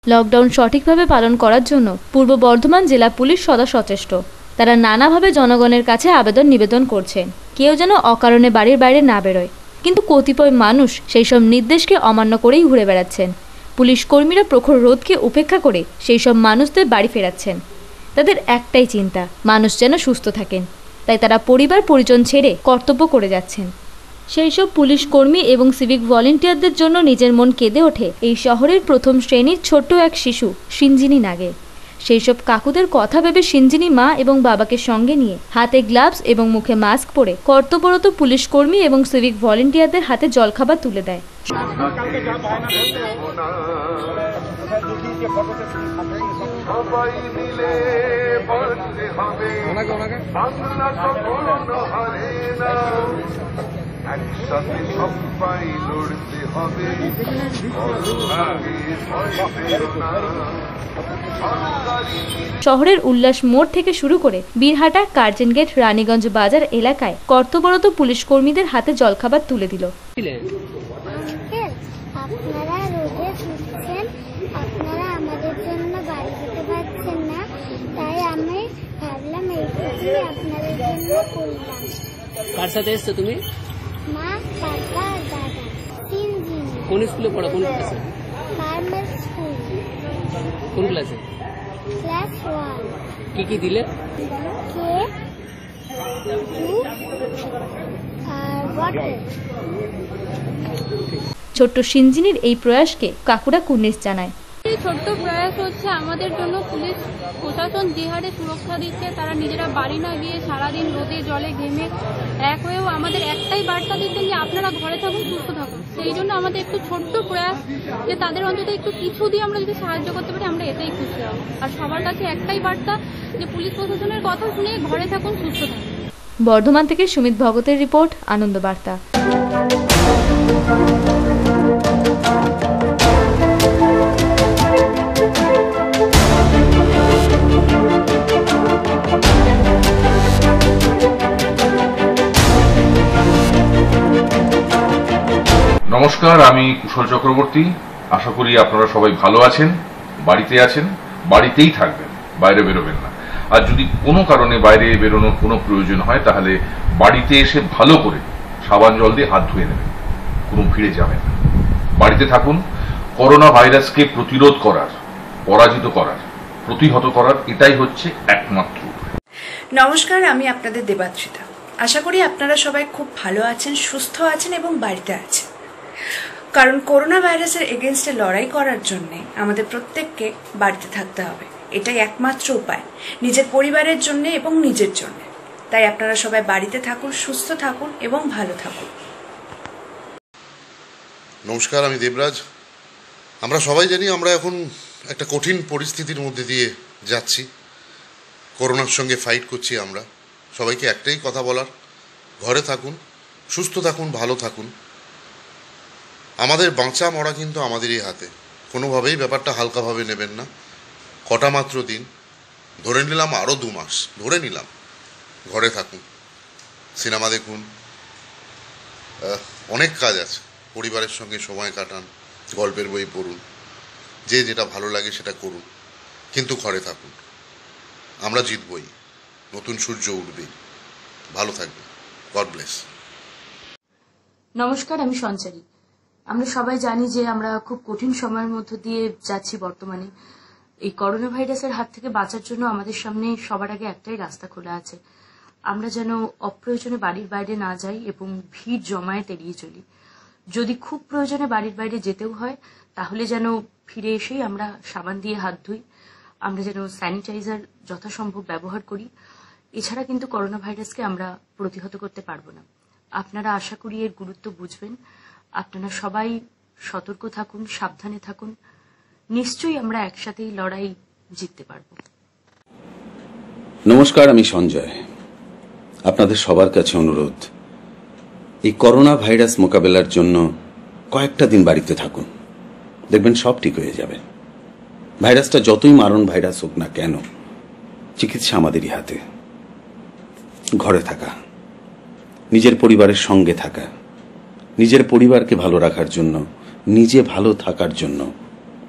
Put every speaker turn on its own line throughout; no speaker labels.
Lockdown সঠিকভাবে পালন করার জন্য পূর্ব বর্ধমান জেলা পুলিশ সদা সচেষ্ট। তারা নানাভাবে জনগণের কাছে আবেদন নিবেদন করছেন কেউ যেন অকারণে বাড়ির বাইরে না বেরোয়, কিন্তু কতিপয় মানুষ সেই সব নির্দেশকে অমান্য করেই ঘুরে বেড়াচ্ছেন। পুলিশ কর্মীরা প্রখর রোদকে উপেক্ষা করে সেই সব মানুষদের বাড়ি ফেরাচ্ছেন। তাদের একটাই চিন্তা, মানুষ যেন সুস্থ থাকেন, তাই তারা পরিবার পরিজন ছেড়ে কর্তব্য করে যাচ্ছেন। সেই সব পুলিশ কর্মী এবং সিভিক ভলেন্টিয়ারদের জন্য নিজের মন কেঁদে ওঠে এই শহরের প্রথম শ্রেণীর ছোট্ট এক শিশু সিঞ্জিনী নাগে। সেই সব কাকুদের কথা ভেবে সিঞ্জিনী মা এবং বাবাকে সঙ্গে নিয়ে হাতে গ্লাভস এবং মুখে মাস্ক পরে কর্তব্যরত পুলিশ কর্মী এবং সিভিক ভলেন্টিয়ারদের হাতে জলখাবার তুলে দেয়। শহরের উল্লাস মোড় থেকে শুরু করে বীরহাটা, কার্জন গেট, রানীগঞ্জ বাজার এলাকায় কর্তব্যরত পুলিশ কর্মীদের হাতে জলখাবার তুলে দিল।
আপনারা রোদে ছুটছেন, আপনারা আমাদের জন্য বাড়ি যেতে পারছেন না, তাই আমি ভাবলাম এইটুকুই আপনাদের জন্য করলাম।
কার সাথে এসছো তুমি?
মা, বাবা আর দাদা। তিনজন।
কোন স্কুলে পড়ো? কোন ক্লাসে?
Farmer school.
কোন ক্লাসে?
ক্লাস 1।
কি কি দিলে?
কেক, জুস আর ওয়াটার।
ছোট্ট সিঞ্জিনীর এই প্রয়াসকে কাকুরা কুর্নিশ জানায়।
এই ছোট্ট প্রয়াস হচ্ছে আমাদের জন্য পুলিশ প্রশাসন যে হারে সুরক্ষা দিচ্ছে, তারা নিজেরা বাড়ি না গিয়ে সারাদিন রোদে জলে ঘেমে এক হয়েও আমাদের একটাই বার্তা দিচ্ছেন যে আপনারা ঘরে থাকুন, সুস্থ থাকুন। সেই জন্য আমাদের একটু ছোট্ট প্রয়াস যে তাদের অন্তত একটু কিছু দিয়ে আমরা যদি সাহায্য করতে পারি, আমরা এটাই খুশি হব। আর সবার কাছে একটাই বার্তা যে পুলিশ প্রশাসনের কথা শুনে ঘরে থাকুন, সুস্থ থাকুন।
বর্ধমান থেকে সুমিত ভগতের রিপোর্ট, আনন্দ বার্তা।
নমস্কার, আমি কুশল চক্রবর্তী। আশা করি আপনারা সবাই ভালো আছেন, বাড়িতে আছেন, বাড়িতেই থাকবেন, বাইরে বেরোবেন না। আর যদি কোনো কারণে বাইরে বেরোনোর কোনো প্রয়োজন হয় তাহলে বাড়িতে এসে ভালো করে সাবান জল দিয়ে হাত ধুয়ে নেবেন, কোনো ভিড়ে যাবেন না। বাড়িতে থাকুন। করোনা ভাইরাসকে প্রতিরোধ করার, পরাজিত করার, প্রতিহত করার এটাই হচ্ছে একমাত্র।
নমস্কার, আমি আপনাদের দেবাত্রিতা। আশা করি আপনারা সবাই খুব ভালো আছেন, সুস্থ আছেন এবং বাড়িতে আছেন। কারণ করোনা ভাইরাসের এগেনস্টে লড়াই করার জন্য আমাদের প্রত্যেককে বাড়িতে থাকতে হবে। এটাই একমাত্র উপায় নিজের পরিবারের জন্য এবং নিজের জন্য। তাই আপনারা সবাই বাড়িতে থাকুন, সুস্থ থাকুন এবং ভালো থাকুন।
নমস্কার, আমি দেবরাজ। আমরা সবাই জানি আমরা এখন একটা কঠিন পরিস্থিতির মধ্যে দিয়ে যাচ্ছি, করোনার সঙ্গে ফাইট করছি। আমরা সবাইকে একটাই কথা বলার, ঘরে থাকুন, সুস্থ থাকুন, ভালো থাকুন। আমাদের বাঁচা মরা কিন্তু আমাদেরই হাতে। কোনোভাবেই ব্যাপারটা হালকাভাবে নেবেন না। কটা মাত্র দিন, ধরে নিলাম আরও 2 মাস, ধরে নিলাম, ঘরে থাকুন, সিনেমা দেখুন, অনেক কাজ আছে, পরিবারের সঙ্গে সময় কাটান, গল্পের বই পড়ুন, যে যেটা ভালো লাগে সেটা করুন, কিন্তু ঘরে থাকুন। আমরা জিতবই, নতুন সূর্য উঠবেই। ভালো থাকবেন। God bless.
নমস্কার, আমি সঞ্চারী। আমরা সবাই জানি যে আমরা খুব কঠিন সময়ের মধ্য দিয়ে যাচ্ছি বর্তমানে। এই করোনা ভাইরাসের হাত থেকে বাঁচার জন্য আমাদের সামনে সবার আগে একটাই রাস্তা খোলা আছে। আমরা যেন অপ্রয়োজনে বাড়ির বাইরে না যাই এবং ভিড় জমায়েত এড়িয়ে চলি। যদি খুব প্রয়োজনে বাড়ির বাইরে যেতেও হয় তাহলে যেন ফিরে এসেই আমরা সাবান দিয়ে হাত ধুই, আমরা যেন স্যানিটাইজার যথাসম্ভব ব্যবহার করি। এছাড়া কিন্তু করোনা ভাইরাসকে আমরা প্রতিহত করতে পারবো না। আপনারা আশা করি এর গুরুত্ব বুঝবেন। আপনারা সবাই সতর্ক থাকুন, সাবধানে থাকুন। নিশ্চয়ই আমরা একসাথেই লড়াই জিততে পারব।
নমস্কার, আমি সঞ্জয়। আপনাদের সবার কাছে অনুরোধ, এই করোনা ভাইরাস মোকাবেলার জন্য কয়েকটা দিন বাড়িতে থাকুন, দেখবেন সব ঠিক হয়ে যাবে। ভাইরাসটা যতই মারণ ভাইরাস হোক না কেন, চিকিৎসা আমাদেরই হাতে। ঘরে থাকা, নিজের পরিবারের সঙ্গে থাকা, নিজের পরিবারকে ভালো রাখার জন্য, নিজে ভালো থাকার জন্য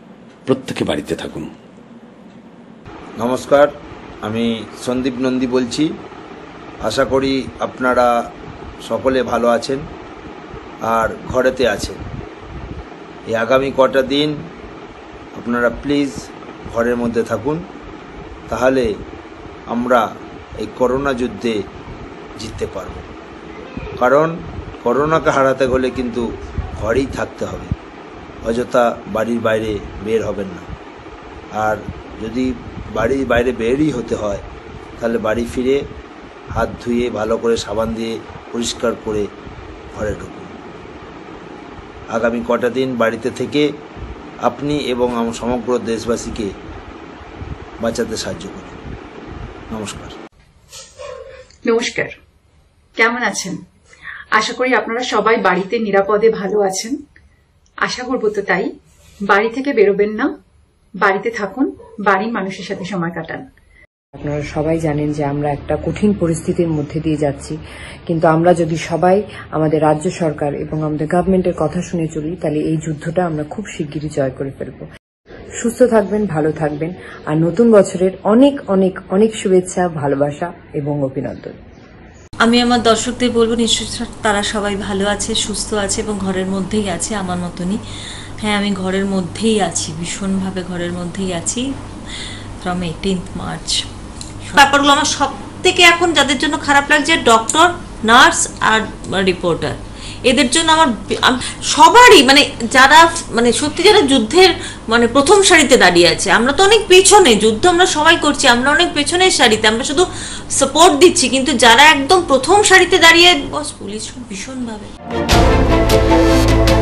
প্রত্যেকে বাড়িতে থাকুন।
নমস্কার, আমি সন্দীপ নন্দী বলছি। আশা করি আপনারা সকলে ভালো আছেন আর ঘরেতে আছেন। এই আগামী কটা দিন আপনারা প্লিজ ঘরের মধ্যে থাকুন, তাহলে আমরা এই করোনা যুদ্ধে জিততে পারব। কারণ করোনাকে হারাতে হলে কিন্তু ঘরেই থাকতে হবে, অযথা বাড়ির বাইরে বের হবেন না। আর যদি বাড়ির বাইরে বেরই হতে হয় তাহলে বাড়ি ফিরে হাত ধুয়ে ভালো করে সাবান দিয়ে পরিষ্কার করে ঘরে ঢুকুন। আগামী কটা দিন বাড়িতে থেকে আপনি এবং সমগ্র দেশবাসীকে বাঁচাতে সাহায্য করুন। নমস্কার।
নমস্কার, কেমন আছেন? আশা করি আপনারা সবাই বাড়িতে নিরাপদে ভালো আছেন। আশা করবো তো তাই। বাড়ি থেকে বেরোবেন না, বাড়িতে থাকুন, বাড়ির মানুষের সাথে সময় কাটান।
আপনারা সবাই জানেন যে আমরা একটা কঠিন পরিস্থিতির মধ্যে দিয়ে যাচ্ছি, কিন্তু আমরা যদি সবাই আমাদের রাজ্য সরকার এবং আমাদের গভর্নমেন্টের কথা শুনে চলি, তাহলে এই যুদ্ধটা আমরা খুব শিগগিরই জয় করে ফেলব। সুস্থ থাকবেন, ভালো থাকবেন, আর নতুন বছরের অনেক অনেক অনেক শুভেচ্ছা, ভালোবাসা এবং অভিনন্দন।
আমি আমার দর্শকদের বলবো, নিশ্চয়ই তারা সবাই ভালো আছে, সুস্থ আছে এবং ঘরের মধ্যেই আছে, আমার মতনই। হ্যাঁ, আমি ঘরের মধ্যেই আছি, ভীষণভাবে ঘরের মধ্যেই আছি ফ্রম 18 মার্চ। ব্যাপারগুলো আমার সব থেকে এখন যাদের জন্য খারাপ লাগছে, ডক্টর, নার্স আর রিপোর্টার, এদের জন্য আমার সবারই মানে যারা মানে সত্যি যারা যুদ্ধের মানে প্রথম সারিতে দাঁড়িয়ে আছে। আমরা তো অনেক পেছনে, যুদ্ধ আমরা সবাই করছি, আমরা অনেক পেছনের সারিতে, আমরা শুধু সাপোর্ট দিচ্ছি, কিন্তু যারা একদম প্রথম সারিতে দাঁড়িয়ে, বস পুলিশ ভীষণভাবে